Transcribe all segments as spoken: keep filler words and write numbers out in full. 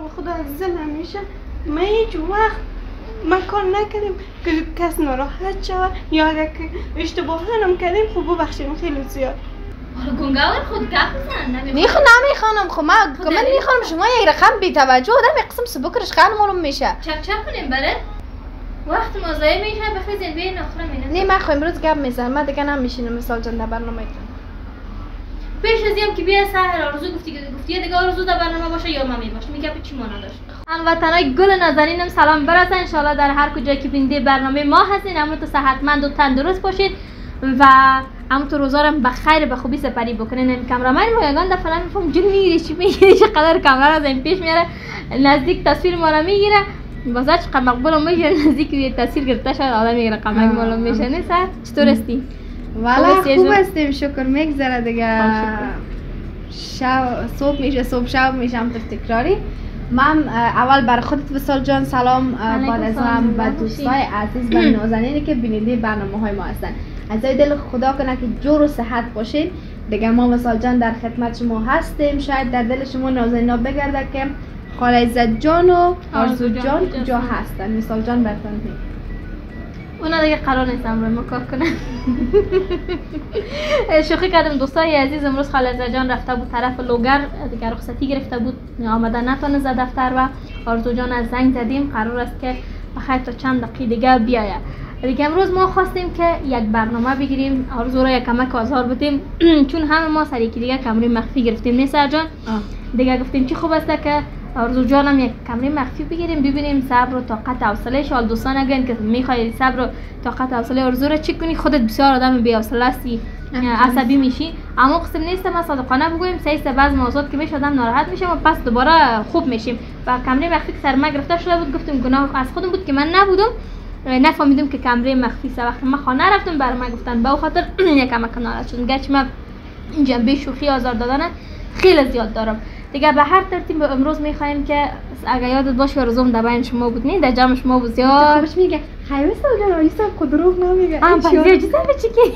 خدا عزیزم همیشه ما هیچ وقت ما کار نکردیم که کس ناراحت شود یا اگر که اشتباه هم کردیم خوب ببخشیم خیلی زیاد. گنگاور خود گپ بزن میخوام نمیخوانم خب من من میخوام شما یک رقم بی توجه آدم یک قسم سبکرش خیلی معلوم میشه. چپ چپ کنیم بره وقت ما ضایع میشه بخیزین بین نخره مینه. نه من خو امروز گپ میزنم من دیگه نمیشینم مثال جان در برنامه تون. پیش از اینم که بیا سحر آرزو گفتی که گفتی دیگه آرزو در برنامه باشه یا من باشه میگه چی مانا داشت. هموطنای گل نازنینم سلام برسه ان شاء الله در هر کجایی که بیننده برنامه ما هستین امروز صحتمند و تندرست باشید و همونطور روزارم بخیر به خوبی سپری بکنین. این کامرامن ما یگان دفعه نمیفهم جون میگیره چی میگیره چقدر کامرا از این پیش میاره نزدیک تصویر ما رو میگیره بازار چقدر مقبول میشه نزدیک یه تصویر گرفته شد آدم میگیره قمر معلوم میشه. نه سر چطور هستی؟ والا خوب هستیم شکر میگذره دیگه شب صبح میشه صبح شب میشه هم تکراری. من اول بر خودت وصال جان سلام بعد از هم به دوستای عزیز و نازنینی که بیننده برنامه های ما هستن از دل خدا کنه که جور و صحت باشین دیگه. ما وصال جان در خدمت شما هستیم. شاید در دل شما نازنینا بگرده که خاله عزت جان و آرزو جان کجا هستن. وصال جان برتون می اونا دیگه قرار نیست امروز ما کار کنم. شوخی کردم دوستای عزیز امروز خاله عزت جان رفته بود طرف لوگر دیگه رخصتی گرفته بود آمدن نتونه زد دفتر و آرزو جان از زنگ زدیم قرار است که بخیر تا چند دقیقه دیگه بیاید. دیگه امروز ما خواستیم که یک برنامه بگیریم آرزو را یک کمک آزار بدیم چون همه ما سر یکی دیگه کمره مخفی گرفتیم نه سر جان. دیگه گفتیم چی خوب است که آرزو جانم یک کمره مخفی بگیریم ببینیم صبر و طاقت حوصله شال دوستان اگه که میخوای صبر و طاقت حوصله آرزو را چک کنی خودت بسیار آدم بی حوصله هستی عصبی میشی اما قسم نیست ما صادقانه بگویم سه سه بعض موضوعات که میشه آدم ناراحت میشه و پس دوباره خوب میشیم و کمره مخفی که سر ما گرفته شده بود گفتیم گناه از خودم بود که من نبودم نفهمیدم که کمره مخفی سه وقت ما خانه رفتم برای من گفتن به خاطر یک کمک ناراحت شدم گرچه من این جنبه شوخی آزار دادن خیلی زیاد دارم. دیگه به هر ترتیب امروز میخوایم که اگه یادت باشه رزوم در بین شما بود نه در جمع شما بود زیاد خوش میگه خیلی سال جان ایسا خود دروغ نمیگه ام پیسه اجازه بچی که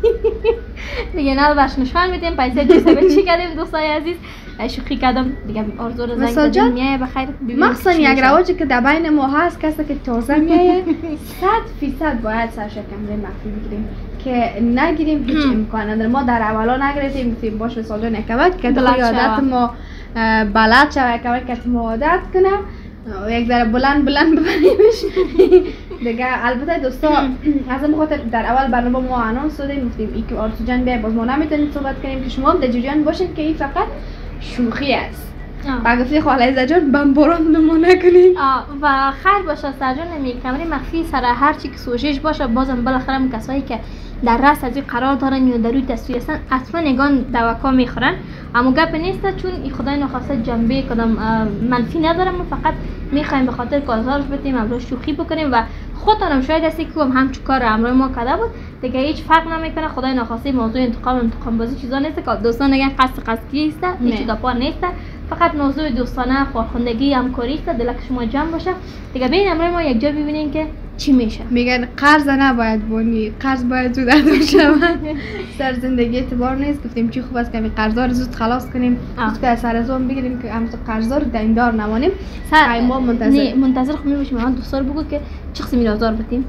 دیگه نه باش نشان میدیم پیسه اجازه بچی کردیم دوستای عزیز شوخی کردم دیگه آرزو رو زنگ زدم میای بخیر مخصوصا یک رواجی که در بین ما هست کسی که تازه میایه صد فیصد باید سرش کمره مخفی بگیریم که نگیریم هیچ امکان نداره. ما در اولا نگرفتیم گفتیم باش وصال جان یک که عادت ما بلد شوه یک که ما عادت کنم یک ذره بلند بلند ببریمش دیگه. البته دوستا از این خاطر در اول برنامه ما انانس دادیم گفتیم این که آرزو جان بیا باز ما نمیتونیم صحبت کنیم که شما هم در جریان باشین که این فقط شوخی است. و گفتی خاله عزت جان بمباران ما نکنیم و خیر باشه سرجان نمی کمره مخفی سر هر چی که سوژش باشه بازم بالاخره هم کسایی که در رأس از این قرار دارن یا در روی تصویر هستن اصلا نگان دوکا میخورن اما گپ نیست چون این خدای نخواسته جنبه کدام منفی ندارم ما فقط میخوایم به خاطر کارزارش بدیم امروز شوخی بکنیم و خودتانم شاید هستی که هم همچون کار امروز ما کرده بود دیگه هیچ فرق نمیکنه. خدای نخواسته موضوع انتقام انتقام بازی چیزا نیست که دوستان نگن قصد قصدی است هیچ گپا نیست فقط موضوع دوستانه خواخندگی همکاری است دلک شما جمع باشه دیگه ببین امروز ما یک جا ببینیم که چی میشه. میگن قرض نباید بونی قرض باید زود ادا شود سر زندگی اعتبار نیست. گفتیم چی خوب است که قرضا رو زود خلاص کنیم زود که سر از اون بگیریم که همون قرضا رو دیندار نمانیم. سر ما منتظر منتظر خو میباشیم الان دوستار بگو که چه قسمی آزار بدیم.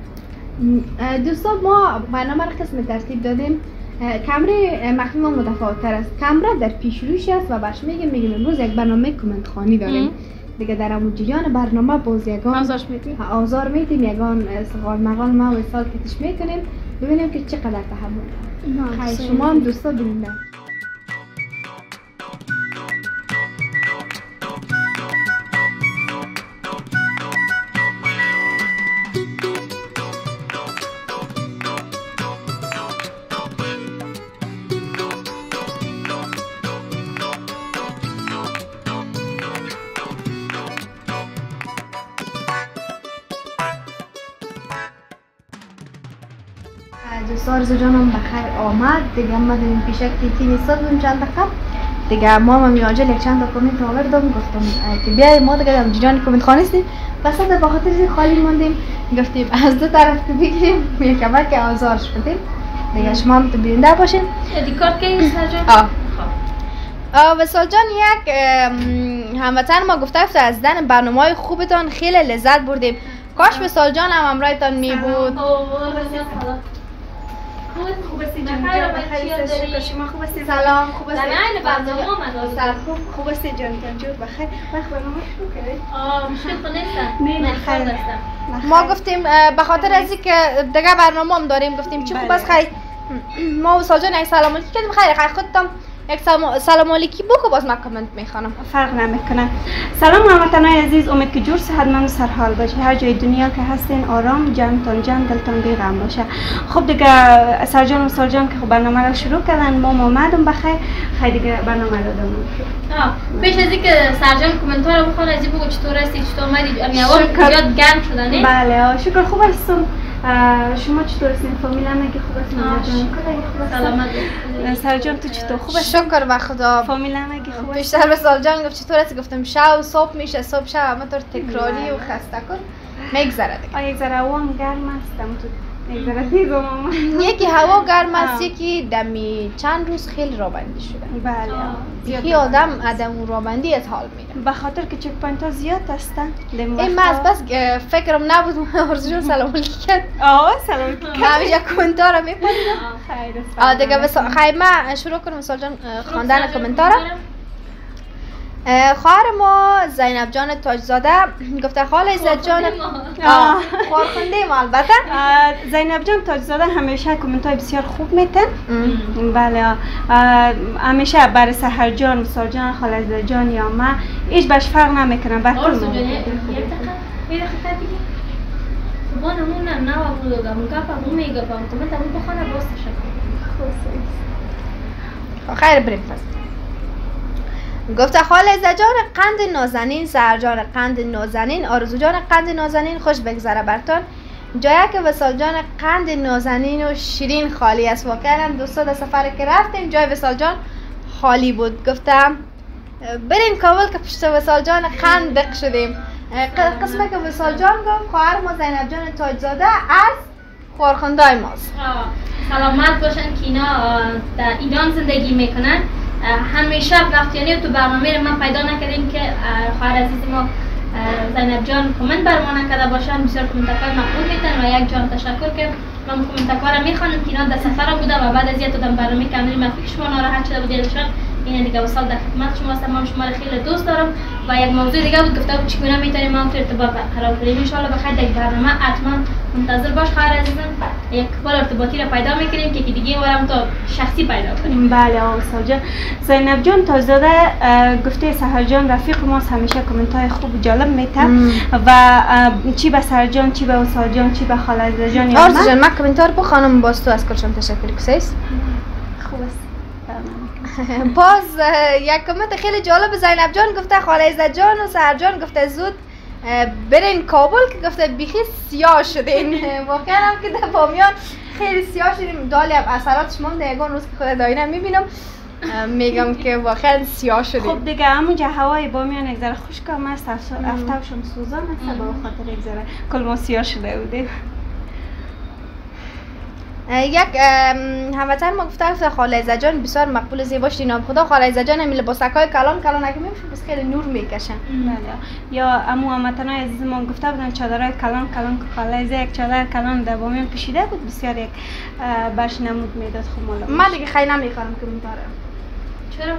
دوستا ما برنامه رو قسم ترتیب دادیم. کمره مخفی ما متفاوت‌تر است. کمره در پیش روش است و باش میگیم میگیم امروز یک برنامه کامنت خوانی داریم دیگه در همون جریان برنامه باز یگان آزار میدیم آزار میدیم یگان سوال مقال ما وصال کتش میکنیم ببینیم که چقدر تحمل خیلی شما هم دوستا ببینید. دوست آرزو جانم بخیر آمد دیگه آمدیم پیش تیتی نیستاد بودیم چند دقیقه دیگه ما هم میانجل یک چند تا کامنت آوردم گفتم که بیای ما دیگه در جریان کامنت خوانی هستیم بس به خاطر خالی موندیم گفتیم از دو طرف که بگیریم یک کمک آزارش بدیم دیگه شما هم تو بیننده باشین. ادی کارت کی سر جان؟ آه وصال جان یک هموطن ما گفته است از دیدن برنامه‌های خوبتان خیلی لذت بردیم. کاش به سال جان هم همراهتان می بود. خوب هستی جان جان بخیر شکر شما خوب هستی سلام خوب هستی در عین برنامه آمد سلام خوب خوب هستی جان جان جور بخیر وقت برنامه شروع کردید آه مشکل خود نیستم نه، من خیر. خود هستم ما گفتیم اه، به خاطر از اینکه دیگه برنامه هم داریم گفتیم چی خوب است خیر ما و سال جان یک سلام علیکی کردیم خیر خیر خودتان یک سلام سلام علیکی بگو باز من کامنت میخوانم. فرق نمیکنه. سلام هموطنان عزیز، امید که جور صحتمند و سرحال باشه. هر جای دنیا که هستین آرام، جمعتان جمع، دلتان بی غم باشه. خب دیگه سرجان و سالجان که خب برنامه رو شروع کردن، ما اومدم بخیر خیلی دیگه برنامه رو دارم. آه پیش از اینکه سرجان کامنتار رو بخونه از این بگو چطور هستی چطور اومدی امی اول زیاد گرم شده نه؟ بله آه شکر خوب هستم. شما چطور هستین؟ فامیلا مگه خوب هستین؟ سلامت. سرجان تو چطور خوب هستی؟ شکر به خدا. فامیلا مگه خوب هستی؟ بیشتر به سال جان گفت چطور هستی گفتم شب صبح میشه صبح شب همه طور تکراری و خسته کن میگذره دیگه. آه یک ذره هوا گرم است تو یک ذره تیز ماما. یکی هوا گرم است یکی دمی چند روز خیلی رابندی شده. بله. یکی آدم آدم رابندی از حال میره. به خاطر که چک پوینت ها زیاد هستن. این من از بس فکرم نبود آرزو جون سلام علیکی کرد. آه سلام علیکی. همیشه کامنتار رو میپرسم. خیر است. آه دیگه بس خیر من شروع کنم سال جان خواندن کامنتار. خواهر ما زینب جان تاجزاده گفته خاله عزت جان خواهرخونده ما البته زینب جان تاجزاده همیشه کامنت های بسیار خوب میتن. بله همیشه برای سحر جان مثال جان خاله عزت جان یا ما هیچ بهش فرق نمیکنه بر کل آرزو جان یک دقیقه یه دقیقه دیگه با نمونه نه و بودم گفت اون میگفت کامنت اون بخونه باز شد خیر بریم پس. گفته خاله عزت جان قند نازنین سحر جان قند نازنین آرزو جان قند نازنین خوش بگذره برتون. جایی که وصال جان قند نازنین و شیرین خالی است. واقعا هم دوستا در سفر که رفتیم جای وصال جان خالی بود. گفتم بریم کابل که پشت وصال جان قند دق شدیم. قسمه که وصال جان گفت خواهر ما زینب جان تاجزاده از خواهرخونده‌های ماست. سلامت باشن که اینا در ایران زندگی میکنن. همیشه وقتی تو برنامه رو من پیدا نکردیم که خواهر عزیز ما زینب جان کامنت بر ما نکرده باشن. بسیار کامنت‌ها مقبول میتن و یک جان تشکر که من کامنت‌ها رو میخوانم که اینا در سفر بودم و بعد از یه تا برنامه کاملی من فکر شما ناراحت شده بود یادشان این دیگه وصال در خدمت شما هستم. من شما رو خیلی دوست دارم و یک موضوع دیگه بود گفته بود چگونه میتونیم ما تو ارتباط برقرار کنیم. ان شاء الله بخیر یک برنامه حتما منتظر باش خواهر عزیزم. یک بار ارتباطی رو پیدا میکنیم که دیگه وارم تو شخصی پیدا کنیم. بله آقا جان. زینب جان تاجزاده گفته سحر جان رفیق ماست همیشه کامنت های خوب و جالب میته و چی به سحر جان چی به وصال جان چی به خاله عزیز جان یا آرزو جان من کامنتار بخوانم باز تو از کلشم تشکر کسیست. خوب است. باز یک کامنت خیلی جالب زینب جان گفته خاله عزت جان و سحر جان گفته زود برین کابل که گفته بیخی سیاه شدین. واقعا هم که در بامیان خیلی سیاه شدیم. دالی هم اثرات شما هم دیگان روز که خود داینه میبینم میگم که واقعا سیاه شدیم. خب دیگه همونجا هوای بامیان یک ذره خشک هم است افتابشم سوزان است با خاطر یک ذره کل ما سیاه شده بودیم. یک هموطن ما گفته خاله عزت جان بسیار مقبول زیبا شدین. خدا خاله عزت جان هم لباسکای کلان کلان اگه میشه بس خیلی نور میکشن. بله. یا امو هموطنای عزیز ما گفته بودن چادرای کلان کلان که خاله عزت یک چادر کلان در بامیان پوشیده بود بسیار یک برش نمود میداد. خب مالا من دیگه خیلی نمیخوام که میتاره. چرا؟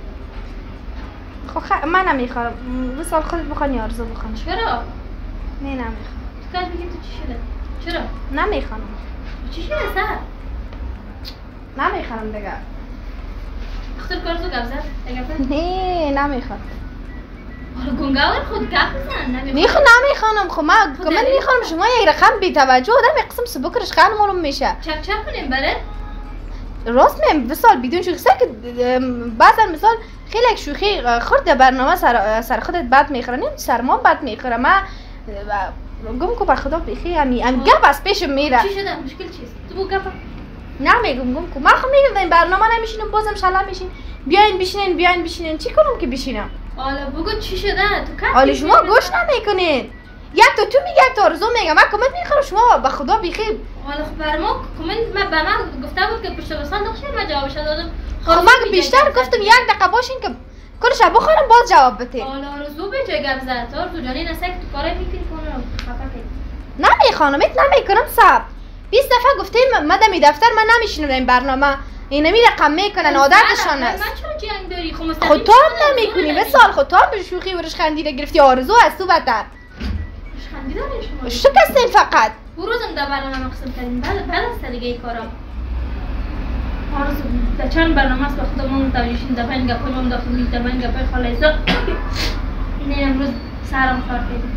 خب خ... من نمیخوام. وصال خودت بخوانی آرزو بخوان. چرا؟ نه نمیخوام. تو کاش بگی تو چی شده؟ چرا؟ نمیخوام. چی شده سر؟ نمیخوام دیگه. اختر کارتو گپ زد؟ نه نمیخوام. حالا گنگاور خود گپ بزن. نمیخوام نمیخوام. خب من کامل میخوام شما یک رقم بی توجه آدم یک قسم سبکرش خیلی معلوم میشه. چک چک کنیم بره؟ راست میم وصال بدون شوخی که بعضا مثال خیلی یک شوخی خورد برنامه سر سر خودت بد میخوره نیم سر ما بد میخوره. من گم کو به خدا بخی امی ام گپ از پیش میره. چی شده؟ مشکل چیست؟ تو بگو گپ. نه میگم گم کو من خب میگم این برنامه نمیشینم بازم شلا میشین. بیاین بشینین بیاین بشینین چی کنم که بشینم؟ حالا بگو چی شده؟ تو کات حالا شما گوش نمیکنین. یک تو تو میگه یک تو آرزو میگه من کامنت میخورم شما به خدا بخی. حالا خب بر ما کامنت من به من گفته بود که پشت وصال نقشه من جوابش دادم. خب من بیشتر گفتم یک دقیقه باشین که کلش بخورم باز جواب بده. حالا آرزو به جای گپ زد آرزو جانی نسک تو کارای میکنی کنم خفه کی نمیخوانم ایت نمیکنم صاحب. بیست دفعه گفتیم من دمی دفتر من نمیشینم در این برنامه. این نمی رقم میکنن عادتشان است. من چرا جنگ داری خب مستقیم خود تو هم نمیکنی به سال خود تو هم به شوخی و رشخندی گرفتی آرزو از تو بدتر. رشخندی داری شما شکستین فقط. بروزم در برنامه قسم کردیم بعد بعد از دیگه ای کارم آرزو در چند برنامه است به خودمون متوجه شدیم در پنج گپای ما داخل میز در پنج گپای خالصا نه امروز سرم کار کردیم.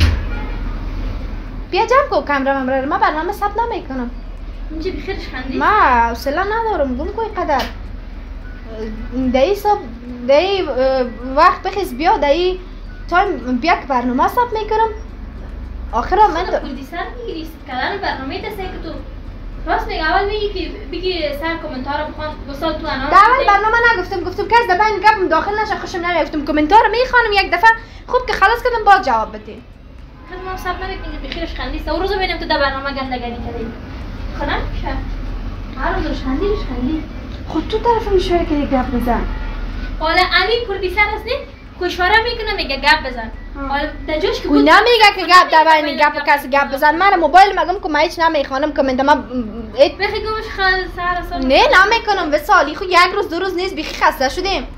بیا جمع کو کامرا ممره ما برنامه ثبت نمیکنم. اینجا بخیرش خندی؟ ما حوصله ندارم گم کوی قدر. دایی صبح دایی وقت بخیز بیا دایی تایم بیا که برنامه ثبت میکنم. آخر من تو کردی سر میگیری کلان برنامه دسته که تو راست میگه اول میگی که بگی سر کامنتار رو بخوان بسال تو انا در اول برنامه نگفتم گفتم که از دبین گپم داخل نشه خوشم نمیگفتم کامنتار رو میخوانم یک دفعه خوب که خلاص کردم باز جواب بده. خب ما ثبت نمیکنیم بخیرش خندی سه روزو ببینم تو در برنامه گندگی کردی. خنم میشه هر روز خندیش خندی خود تو طرف اشاره کردی گپ بزن. حالا امی پردیسر هستی که اشاره میکنه میگه گپ بزن. حالا در جاش که کوی نمیگه که گپ در بین گپ کسی گپ بزن. من موبایل مگم که من هیچ نمیخوانم کامنت ما بخی گوش خال سر سال نه نمیکنم به سالی خو یک روز دو روز نیست بخی خسته شدیم.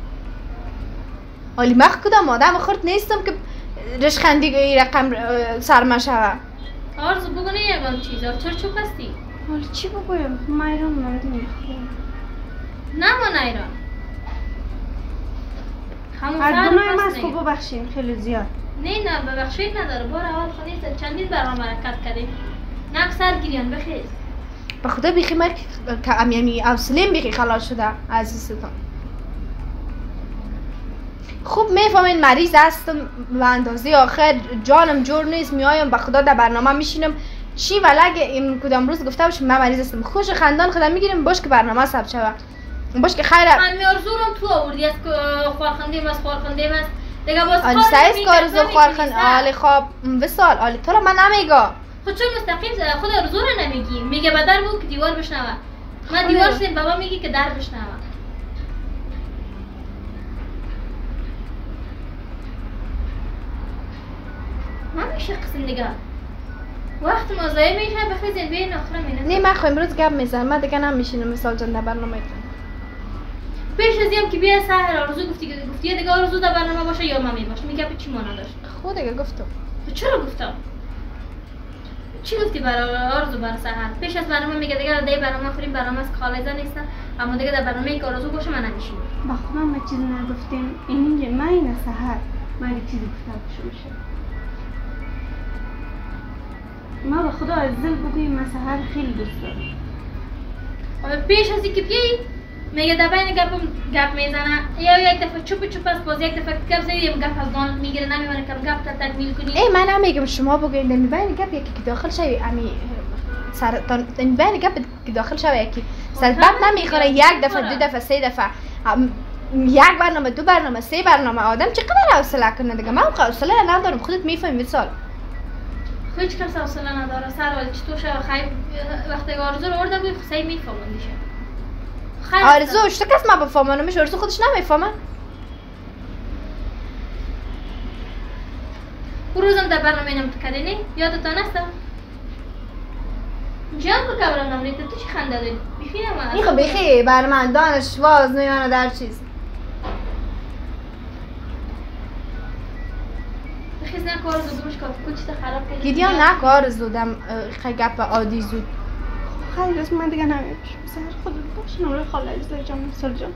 حالی مخ کدام آدم خورد نیستم که رشخندی رقم سرما شوه. آرزو بگونه یکم چیزا چرا چوب هستی؟ حالا چی بگویم؟ مایران مرد نمیخوام. نه ما نیران هر دونای ما از خوب ببخشیم خیلی زیاد. نه نه ببخشید نداره بار اول خونی چندین برنامه حرکت کردیم. نه اکثر گیریان بخیز. به خدا بیخی من که امیمی اوسلیم بیخی خلاص شده عزیزتان. خوب میفهمین مریض هستم و اندازه آخر جانم جور نیست میایم به خدا در برنامه میشینم چی ولگه این کدام روز گفته باشم من مریض هستم خوش خندان خودم میگیریم باش که برنامه ثبت شوه باش که خیره من میارزورم تو آوردی از خوارخندیم از خوارخندیم است دیگه باز آلی سایز کارزو خوارخند آلی خواب وصال آلی تو را من نمیگا خود چون مستقیم خود آرزو رو نمیگی میگه بدر بود که دیوار بشنوه من دیوار شدیم بابا میگی که در بشنوه همیشه قسم دیگه وقت ما ضایع میشه بخیزین بین آخر مینه نه من خو امروز گپ میزنم من دیگه نمیشینم مثال جان در برنامه ایتون پیش از اینم که بیا سحر آرزو گفتی که گفتی دیگه آرزو در برنامه باشه یا من میباشه میگه چی مانا داشت خود دیگه گفتم چرا گفتم چی گفتی برای آرزو برای سحر پیش از برنامه میگه دیگه در برنامه خوریم برنامه از خالصا نیستن اما دیگه در برنامه ای که آرزو باشه من نمیشینم با خدا ما چیزی نگفتیم این اینجا من این سحر من یک چیزی گفتم باشه ما به خدا از دل بگویم من سحر خیلی دوست دارم پیش از اینکه بیایی میگه در بین گپ گپ میزنه یا یک دفعه چوب چوب است باز یک دفعه گپ زدی گپ از دان میگیره نمیمونه که گپ تا تکمیل کنی ای من نمیگم شما بگید در بین گپ یکی که داخل شوی امی سر در بین گپ که داخل شوی یکی سبب نمیخوره یک دفعه دو دفعه سه دفعه یک برنامه دو برنامه سه برنامه آدم چقدر حوصله کنه دیگه من حوصله ندارم خودت میفهمی مثال هیچ کس حوصله نداره سر ولی چطور شو خیلی وقتی آرزو رو آورده بود خیلی میفهموندیشه آرزو اشتا کس ما بفهمانمش آرزو خودش نمیفهمه روزم در برنامه اینم کردی یادتان است جان کو کبرم نمیده تو چی خنده داری بخیر ما این خب بخیر بر من دانش واز نمیانه در چیز خیز نکار زودمش کاف کوچ تا خراب کردی گیدیا نکار زودم خیلی گپ عادی زود خیلی از من دیگه نمیشم سر خودت باش نوره خاله ازده جان مثل جان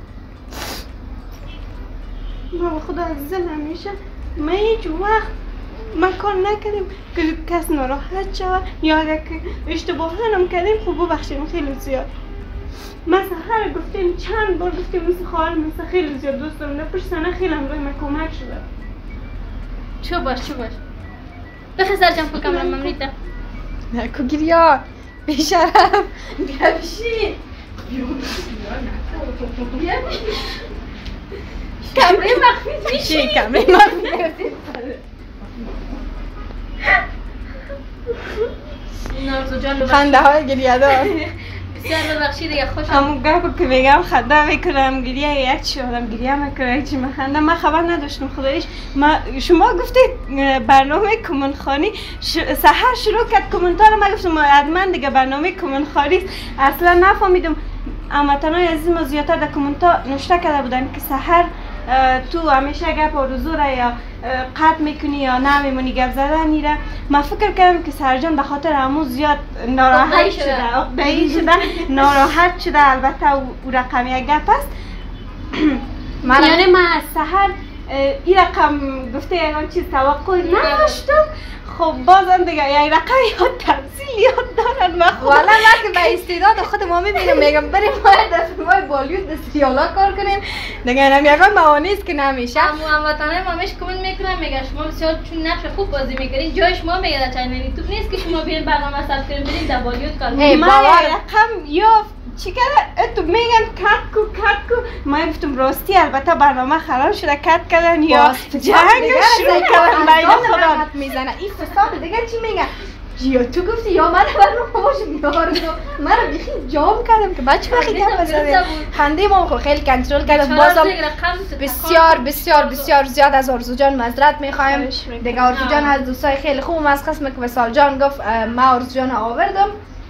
ما خدا از دل همیشه من هیچ وقت من کار نکردیم که کس ناراحت شود یا اگر که اشتباه هم کردیم خوب ببخشیم خیلی زیاد من سحر گفتیم چند بار گفتیم مثل خواهر مثل خیلی زیاد دوست دارم در پشت سنه خیلی هم روی من کمک شده چو باش چو باش بخی سر جمع کنم من ممنیده نکو گیریا بیشرف بیا بشین بیا بشین کمره مخفی میشه کمره مخفی نارزو جان خنده های گریه دار بسیار ببخشید دیگه خوش همون گپ که میگم خنده میکنم گریه یک چی آدم گریه میکنه یک چی میخنده. من خبر نداشتم خدایش. ما شما گفتید برنامه کمون خانی سحر شروع کرد کامنتار ما گفتم حتما دیگه برنامه کمون خانی اصلا نفهمیدم. اما تنهای عزیز ما زیادتر در کامنتار نوشته کرده بودن که سحر تو همیشه گپ آرزو را یا قطع میکنی یا نمیمونی گپ زدن میره. من فکر کردم که سرجان به خاطر همون زیاد ناراحت شده عقده‌ای شده ناراحت شده. البته او رقم یک گپ است. یعنی من از سحر این رقم گفته یکان چیز توقع نداشتم. خب بازم دیگه یه رقم یاد تمثیل یاد دارن. من خب والا من که به استعداد خود ما میبینم میگم بریم باید در فیلمای بالیوود در سریالا کار کنیم دیگه. اینم یکان معانیست که نمیشه. اما هموطنای ما میش کامنت میکنن میگه شما بسیار چون نقش خوب بازی میکنین جای شما میگه در چنل یوتیوب نیست که شما بیاین برنامه ثبت کنین برین در بالیوود کار کنین. من یه رقم یافت چی کرده؟ تو میگن کات کو کات کو. من گفتم راستی البته برنامه خراب شده کات کردن یا جنگ شروع کردن بین خدا میزنه. این فساد دیگه چی میگن؟ یا تو گفتی یا من برنامه باشم یا رو من رو بیخی جام کردم که بچه بخی گپ بزنیم. خنده ما خب خیلی کنترل کردم. بازم بسیار بسیار بسیار زیاد از آرزو جان معذرت میخوایم دیگه. آرزو جان از دوستای خیلی خوب از قسم که وصال جان گفت ما آرزو جان آوردم.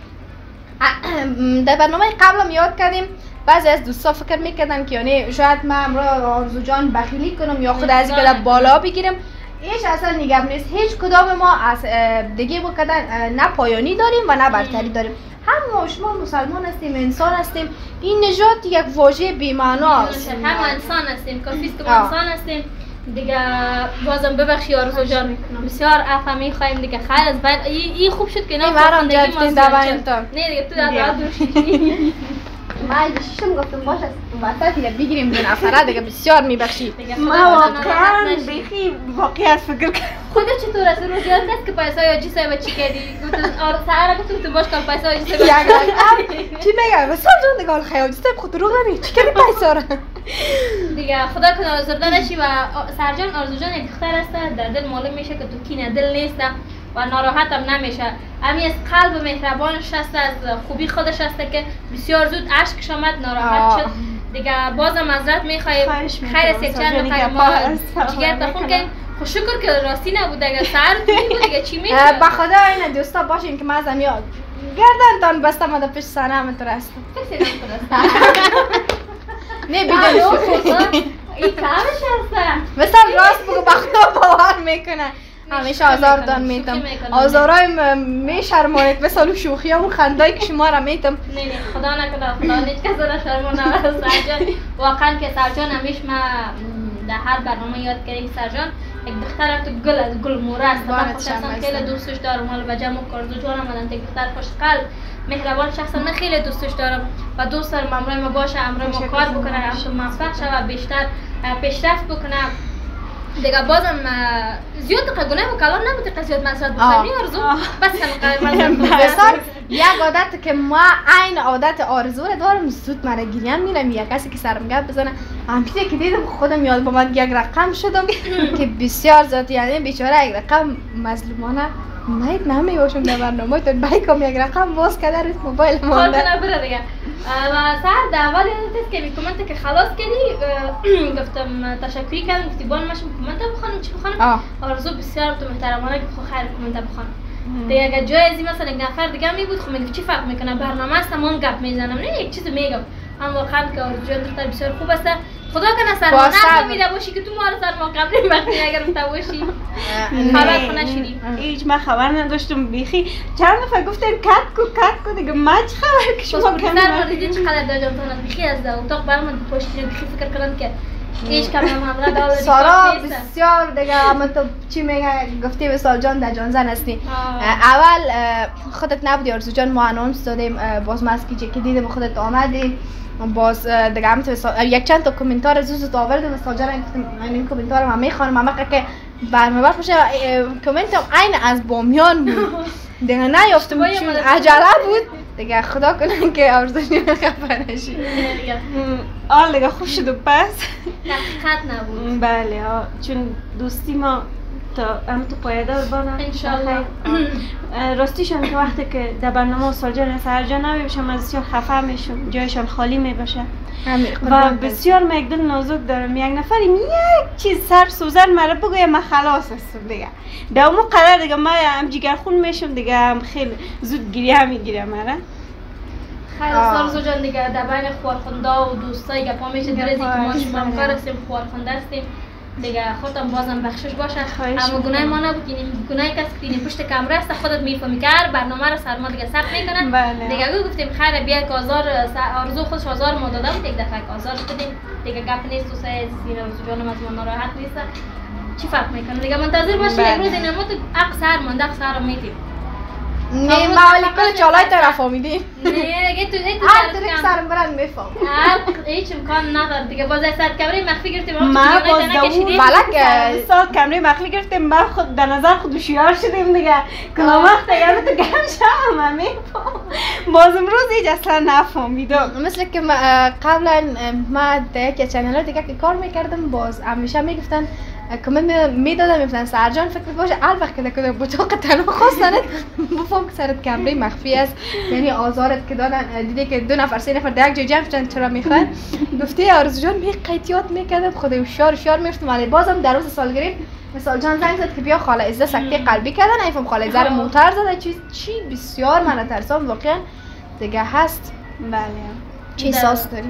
در برنامه قبلم یاد کردیم بعضی از دوستا فکر میکردن که یعنی شاید من امروز آرزو جان بخیلی کنم یا خود از اینکه در بالا بگیرم. هیچ اصلا نگم نیست. هیچ کدام ما از دیگه بکدن نه پایانی داریم و نه برتری داریم. هم ما شما مسلمان هستیم انسان هستیم. این نجات یک واژه بی‌معنی است. هم انسان هستیم کافیست که انسان هستیم دیگه. بازم ببخشی آرزو جان بسیار عفو میخوایم دیگه. خیر از بعد این خوب شد که نه برام جفتین دوانتون نه دیگه تو در دوشی ما شیشم گفتم باشه وسط دیگه بگیریم دو نفره دیگه. بسیار میبخشی. ما واقعا بیخی واقعیت فکر کردم خودت چطور است؟ روز یاد نیست که پیسای آجی صاحب چی کردی؟ گفتن آره سهر گفتم تو باش کال پیسای آجی صاحب چی میگم؟ وسال جان دیگه حال خیال صاحب خود دروغ نمی چی کردی پیسا را؟ دیگه خدا کنه آزرده نشی و سرجان آرزو جان یک دختر است در دل معلوم میشه که تو کینه دل نیست و ناراحت هم نمیشه. همین از قلب مهربانش هست از خوبی خودش هست که بسیار زود اشکش آمد ناراحت شد دیگه. بازم معذرت میخوایم. خیر است یک چند نفر ما جگر تخون کنیم. خب شکر که راستی نبود اگر سهر تو بود دیگه چی میشه؟ به خدا این دوستا باشین که من یاد گردن تان بسته ما در پیش صحنه همینطور هستم. کسی نمیتونست نه بیدون شد این کارش هستم مثلا راست بگو به خدا باور میکنه. همیشه آزار دان میتم آزارای میشرمانید مثلا شوخی ها و خندایی که شما را میتم. نه نه خدا نکنه خدا نیچ کسی را شرمانه سرجان. واقعا که سرجان همیش ما در هر برنامه یاد کردیم سرجان یک دختر تو گل از گل موره است. من خودم خیلی دوستش دارم. حالا به جمع کارزو جانم آدم یک دختر خوش قلب مهربان شخصا من خیلی دوستش دارم و دوست دارم امروز ما باشه امروز ما کار بکنه امروز موفق شه و بیشتر پیشرفت بکنه دیگه. بازم زیاد قگونه و کلام نبود که زیاد مسئله بخوام آرزو بس کم مثلا یک عادت که ما عین عادت آرزو رو دارم زود مرا گریان میرم یک کسی که سرم گپ بزنه همیشه که دیدم خودم یاد با من یک رقم شدم که بسیار ذات یعنی بیچاره یک رقم مظلومانه مایت نمیباشم در برنامه تو بایکم یک رقم باز کرده روی موبایل مونده. خودت نبره دیگه. و سر در اول یادت که می کامنت که خلاص کردی گفتم تشکری کردم گفتی بان ماشم کامنت بخونم چی بخونم؟ آرزو بسیار تو محترمانه که خو خیر کامنت بخونم. دیگه اگه جای ازی مثلا یک نفر دیگه می بود خب میگه چی فرق میکنه برنامه است من گپ میزنم نه یک چیز میگم. هم واقعا که آرزو جان دختر بسیار خوب است. خدا کنه سرما نفهمیده باشی که تو ما رو سرما قبل وقتی اگر تو باشی خبر خو نشیدی. هیچ من خبر نداشتم بیخی. چند نفر گفتن کات کو کات کو دیگه ما چه خبر که شما کنم سرما دیدی چقدر داجانتون بیخی از اتاق برام پشت بیخی فکر کردم که هیچ کم هم را داوری سارا بسیار دیگه اما تو چی میگه گفتی وصال جان در جان زن هستی. اول خودت نبودی آرزو جان ما انونس دادیم باز مسکی چه که دیدم خودت آمدی باز دیگه هم یک چند تا کامنتار زوزو تو آوردم وصال جان گفتم این کامنتار هم میخوانم اما که برنامه باشه کامنت هم عین از بامیان بود دیگه نیافتم چون عجله بود دیگه خدا کنه که آرزو جان خفه نشی. آه دیگه خوب شد و پس حقیقت نبود. بله ها چون دوستی ما تا هم تو پایدار بانه انشالله. راستیشان که وقتی که در برنامه سالجان سهرجان نمیباشم از بسیار خفه میشم، جایشان خالی میباشه و بسیار من یک دل نازک دارم. یک نفریم یک چیز سر سوزن مرا بگویم من خلاص هستم دیگه در اون قدر دیگه من هم جگرخون میشم دیگه، هم خیلی زود گریه هم میگیرم مرا. خیلی سارزو جان دیگه در بین خوارخونده و دوستای گپا میشه درزی که ما شما کار هستیم خوارخونده هستیم دیگه، خودم بازم بخشش باشه. اما گناه ما نبود که گناه کسی که اینی پشت کامرا است خودت میفهمی که هر برنامه رو سر ما دیگه ثبت میکنن. بله. دیگه گفتیم خیر بیا که آزار آرزو خودش آزار ما داده بود یک دفعه که آزار بدیم دیگه گپ نیست و سایه زیر آرزو جانم از ما ناراحت نیست. چی فرق میکنه دیگه منتظر باشی یک روز این ما تو عقل سر مونده عقل سر رو میتیم. نه مالی کل چالای طرف آمیدیم. نه دیگه تو تو هر طرف سرم برند میفهم. هیچ امکان نداره دیگه باز از سر کمری مخفی گرفتیم. ما باز دو بلکه سال کمری مخفی گرفتیم، ما خود در نظر خود شیار شدیم دیگه که ما وقت دیگه تو گم شم من میفهم. باز امروز هیچ اصلا نفهمیدم. مثل که قبلا ما در یک چنل دیگه که کار میکردم باز همیشه میگفتن کامنت میدادم میفتن سرجان فکر باشه البته که کده بوتاق تنها خواستنت بفهم که سرت کمری مخفی است، یعنی آزارت که دادن دیده که دو نفر سه نفر در یک جای جمع شدن چرا میخوان گفته آرزو جان می قیتیات میکردم خدا هوشیار هوشیار میفتم. ولی بازم در روز سالگرد مثال جان زنگ زد که بیا خاله عزت سکته قلبی کردن ایفم خاله زر موتر زد چیز چی بسیار من ترسام واقعا دیگه هست. بله چی احساس داری؟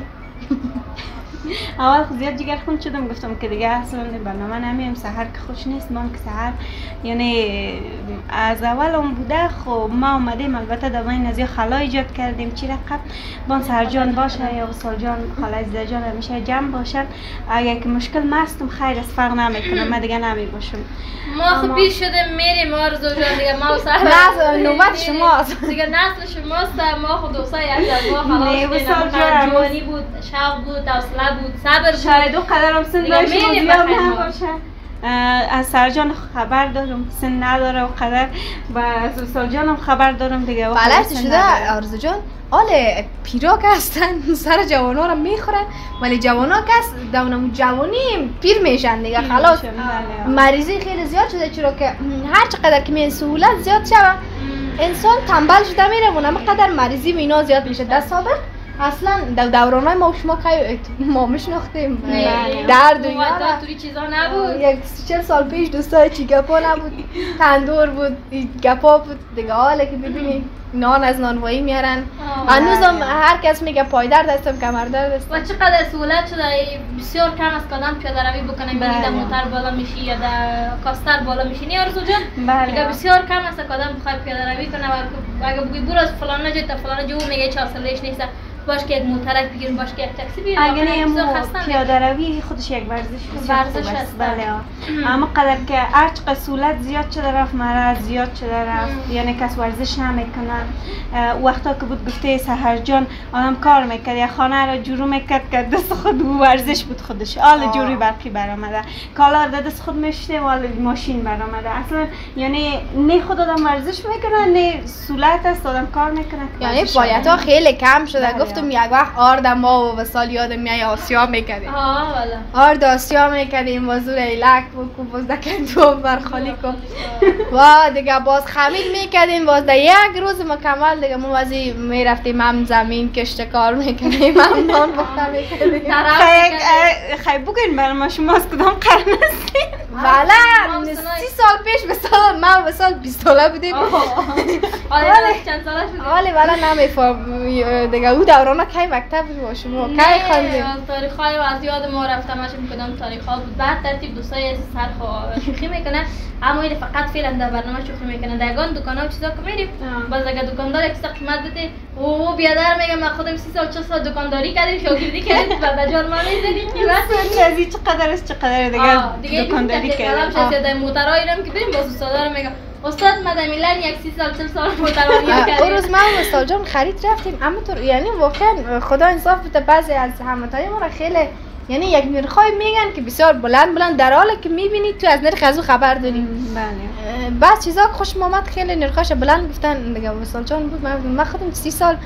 اول خود زیاد جگر خون شدم گفتم که دیگه اصلا برنامه نمیم سحر که خوش نیست ما که سحر یعنی از اول اون بوده. خب ما اومدیم البته در بین از خلا ایجاد کردیم چی رقم بان سهرجان باشه یا وصال جان خاله عزیزه جان همیشه جمع باشن. اگه که مشکل مستم خیر از فرق نمیکنه من دیگه نمی باشم. ما خب پیر شده میریم آرزو جان دیگه ما و سهر نه نوبت شماست دیگه نسل شماست. ما خود دوستای یک از ما خلاص جوانی بود شوق بود حوصله بود صبر بود. شاید او قدرم سن داشت زیاد نباشه. از سرجان خبر دارم سن نداره و قدر و از وصال جانم خبر دارم دیگه. بلد شده آرزو جان آله پیرا که هستن سر جوانا رو میخورن ولی جوانا که هست دونم جوانی پیر میشن دیگه خلاص. مریضی خیلی زیاد شده چرا که هر چقدر که می سهولت زیاد شده انسان تنبل شده میره و اما قدر مریضی و اینا زیاد میشه. در سابق اصلا دو دورانای ما شما که ما میشناختیم درد و اینا توی چیزا نبود. یک چهل سال پیش دوستای چی گپا نبود تندور بود گپا بود دیگه. حالا که ببینید نان از نانوایی میارن هنوزم هر کس میگه پای درد هستم کمر درد هستم. و چقدر سهولت شده بسیار کم است که آدم پیاده روی بکنه میگه در موتر بالا میشی یا در کاستر بالا میشینی آرزو جان دیگه بسیار کم است که آدم بخواد پیاده روی کنه و اگه بگی برو از فلان جای تا فلان جای میگه چهار سالش نیست باش که یک موترک بگیریم باش که یک تاکسی بگیریم. اگه نه پیاده روی خودش یک ورزش ورزش است. بله اما قدر که هر چقدر سهولت زیاد شده رفت مرض زیاد شده رفت یعنی کس ورزش نمیکنن. وقتا که بود گفته سحر جان آدم کار میکرد یا خانه را جورو میکرد که دست خود ورزش بود خودش حال جوری برقی برآمده کالا را دست خود میشته و حال ماشین برآمده. اصلا یعنی نه خود آدم ورزش میکنه نه سهولت است آدم کار میکنه یعنی فعالیت‌ها خیلی کم شده. گفتم یک وقت آرد ما و وصال یادم میای آسیا میکردیم. آه والا آرد آسیا میکردیم و زور ایلک و باز دکن تو برخالی کن و دیگه باز خمید میکردیم باز در یک روز مکمل دیگه ما وزی میرفتیم هم زمین کشت کار میکردیم هم نان بخته میکردیم. خیلی بگین برای ما شما از کدام قرن هستیم؟ بله سی سال پیش به سال من به سال بیست ساله بودیم. چند سالش بودیم؟ ولی ولی نمیفهم دیگه او دوران کی مکتب بود با شما کی خواندیم؟ تاریخ‌های و از یاد ما رفتم هاشم کدام تاریخ‌ها بود. بعد ترتیب دوستای از سر شوخی میکنه اما این فقط فعلا در برنامه شوخی میکنه. درگان دکانا و چیزا که میریم باز اگه دکاندار یک قیمت بده او بیادر میگه من خودم سی سال چه سال دکانداری کردیم شاگردی کردیم بعد جان ما میزنیم بس چیزی چقدر است چقدر دیگه دکانداری کردیم. شده موترای اینم که بریم باز استادا رو میگه استاد مدام میلان یک سی سال چهل سال موترانی کردیم. اون روز من و استاد جان خرید رفتیم اما تو یعنی واقعا خدا انصاف بده بعضی از همتای ما را خیلی یعنی یک نرخای میگن که بسیار بلند بلند در حالی که میبینی تو از نرخ از او خبر داری. بله بعض چیزا خوش اومد خیلی نرخاش بلند گفتن دیگه وصال جان بود من خودم سی سال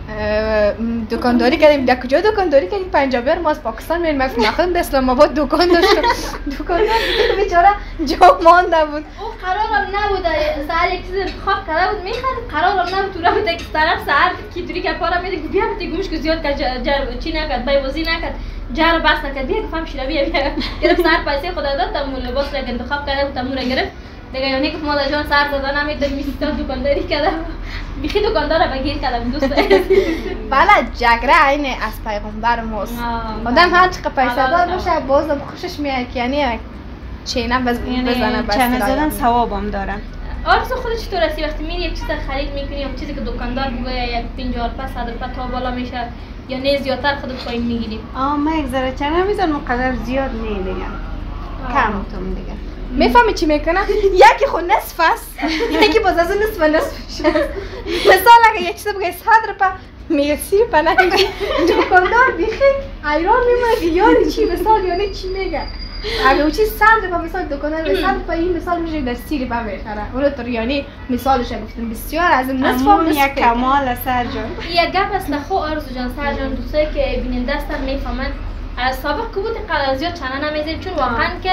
دکانداری کردیم. در کجا دکانداری کردیم؟ پنجابی ما از پاکستان میریم. من خودم در اسلام آباد دکان داشتم. دکاندار بیچاره جا مانده بود. او قرارم نبود ساعت یک چیز انتخاب کرده بود میخرید. قرارم نبود تو راه یک طرف ساعت کی دوری که پارا میده بیا بده گوش که زیاد که جر چی نکرد بایوزی نکرد جر بس نکرد بیا گفتم شیرا بیا بیا گرفت ساعت پیسه خدا داد تمام لباس را انتخاب کرده بود تمام گرفت دیگه یعنی که مادر جان سر زدن نمیده میستا دکانداری کرده بیخی دکاندار بگیر کردم دوست بله جگره عین از پیغمبر ماست. آدم هر چقدر پیسه دار باشه بازم خوشش میاد که یعنی چینه بزنه بس چنه زدن ثوابم دارن. آرزو خودت چطور هستی وقتی میری یک چیز خرید میکنی یا چیزی که دکاندار میگه یک پنجاه روپیه صد روپیه تا بالا میشه یا نه زیادتر خودت پایین میگیری؟ آه من یک ذره چنه میزنم مقدر زیاد نه دیگه کم توم دیگه. میفهمی چی میکنه؟ یکی خود نصف است یکی باز از اون نصف نصفش مثال اگه یک چیز بگه صد روپیه میگه سی روپیه نگه دکاندار بیخی ایران میمونه یعنی چی مثال یعنی چی میگه اگه اون چیز صد روپیه مثال دکاندار به صد روپیه این مثال میشه در سی روپیه میخره اون تو یعنی مثالش گفتم بسیار از نصف هم نصف یک کمال سر جان یک گپ است خو آرزو جان سر جان دوستایی که بیننده هستن میفهمن سابق کبوت قدر زیاد چنه نمیذاریم چون واقعا که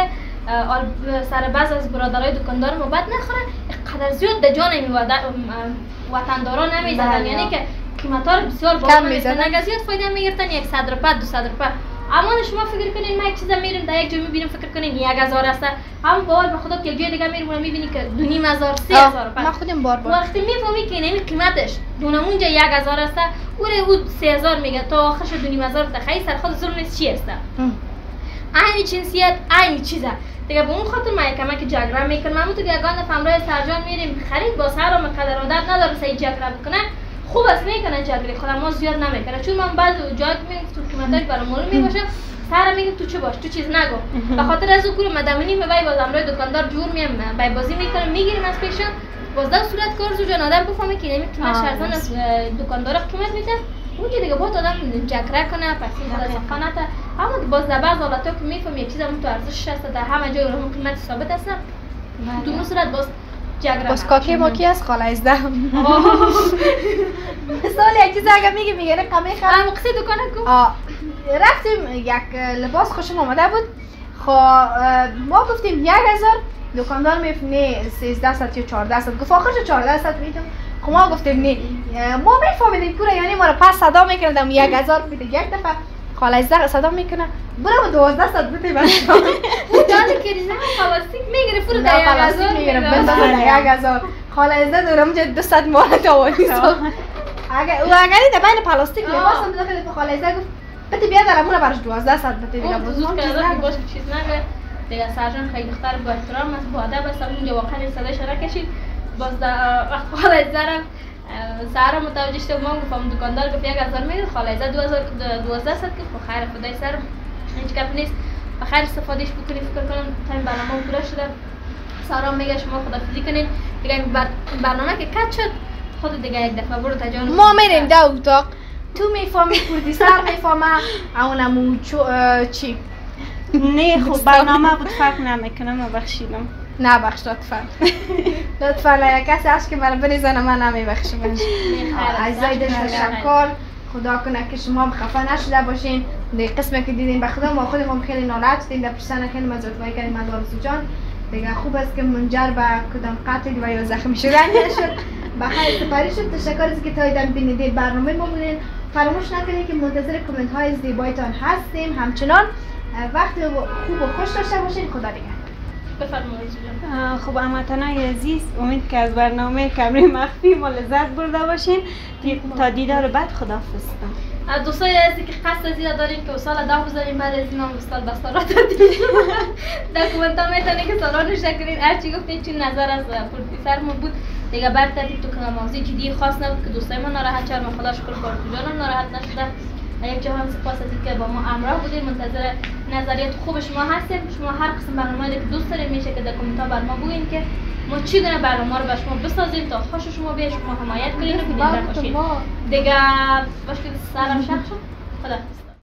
سر بعض از برادرای دکاندار ما بد نخوره قدر زیاد در جان این وطندارا نمیزدن یعنی که قیمتا رو بسیار بالا میزدن اگه زیاد فایده میگرفتن یک صد روپیه دو صد روپیه اما شما فکر کنین ما یک چیزا میریم در یک جا میبینیم فکر کنین یک هزار است هم بار به خدا که یک جای دیگه میریم و میبینی که دو نیم هزار سه هزار روپیه ما خودم بار بار وقتی میفهمی که این قیمتش دونه اونجا یک هزار است او رو سه هزار میگه تا آخرش دو نیم هزار تخیل سر خود ظلم نیست چی است عین جنسیت عین چیزه دیگه به اون خاطر ما کمک جگره میکنم من تو یگان فهمرای سرجان میریم خرید با سر و مقدر عادت نداره سعی جگره بکنه خوب است میکنه جگره خودم ما زیاد نمیکنه چون من بعضی جای میگم تو قیمتاش برام معلوم میباشه سر میگم تو چه باش تو چیز نگو به خاطر از اون مدامنی میبای باز امروز دکاندار جور میم بای بازی میکنه میگیریم از پیشم باز در صورت کار زو جان آدم بفهمه که نمی قیمت شرطان از دکاندار قیمت میده اونجا دیگه باید آدم جگره کنه پس این خانه تا اما باز در بعض حالتا که میفهمی یک چیز همون تو ارزشش هست در همه جای همون قیمت ثابت هست تو اون صورت باز جگره باز کاکی ما کی از خاله ازده مثال یک چیز اگه میگه میگه رقم میخوام ام قصه دکانه کو رفتیم یک لباس خوشم آمده بود خب ما گفتیم یک هزار دکاندار میفهمه سیزده صد یا چهارده صد گفت آخرش چهارده صد میدم خب ما گفتیم نه ما میفهمیدیم کوره یعنی ما رو پس صدا میکردم یک هزار میده یک دفعه خاله ازده صدا میکنه برو دوازده صد بده بس جان که ریزه پلاستیک میگیره فرو در یک هزار میگیره بندازه در یک هزار خاله ازده دورم جد دو صد ماه تاوانی اگر او اگری در بین پلاستیک لباس هم داخل تو خاله ازده گفت بده بیا در امونه برش دوازده صد بده دیگه بزرگ کرده باشه چیز نگه دیگه سرجان خیلی دختر با احترام است با ادب است اونجا واقعا صداش را کشید باز در وقت خاله ازده سارا متوجه شد ما گفتم دکاندار گفت یک هزار میده خاله ازده دوازده صد گفت خیر خدای سر هیچ گپ نیست بخیر استفادهش بکنید فکر کنم تایم برنامه پوره شده سارا میگه شما خدافظی کنید دیگه برنامه که کات شد خود دیگه یک دفعه برو تا جان ما میریم در اتاق تو میفهمی پردیسر میفهمه اونمو چی نه خب برنامه بود فرق نمیکنم ببخشیدم نه بخش لطفا لطفا یک کسی هست که من بریزانه من نمیبخشمش عزیزای دل تشکر خدا کنه که شما خفه نشده باشین دیگه قسمی که دیدین به خدا ما خودمون خیلی ناراحت شدیم در پشتن خیلی مزرعه کردیم از آرزو جان دیگه خوب است که منجر به کدام قتل و یا زخمی شدن نشد بخیر سپاری شد تشکر از که تا ایدن بینیدید برنامه ما بودین فراموش نکنید که منتظر کامنت های زیبایتان هستیم همچنان وقت خوب و خوش داشته باشین خدا نگهدار بفرمایید. خب هموطنان عزیز امید که از برنامه کمری مخفی ما لذت برده باشین تا دیدار بعد خداحافظ. از دوستای عزیزی که قصد زیاد دارین که سال ده بزنیم بعد از این هم سال بستارات دادیم در کومنت ها میتونی که سالا نوشته کنین هرچی گفتین چون نظر از پروفیسر ما بود دیگه بعد ترتیب تو کنم موضوع جدی خاص نبود که دوستای ما ناراحت شد ما خدا شکر کارتو جانم ناراحت نشده یک جا هم سپاس از اینکه با ما همراه بودید منتظر نظریات خوب شما هستیم شما هر قسم برنامه‌ای که دوست دارید میشه که در کامنت ها بر ما بگین که ما چی گونه برنامه رو به شما بسازیم تا خوش شما بیاد شما حمایت کنین و بیننده باشین دیگه باشه سلام شخص خدا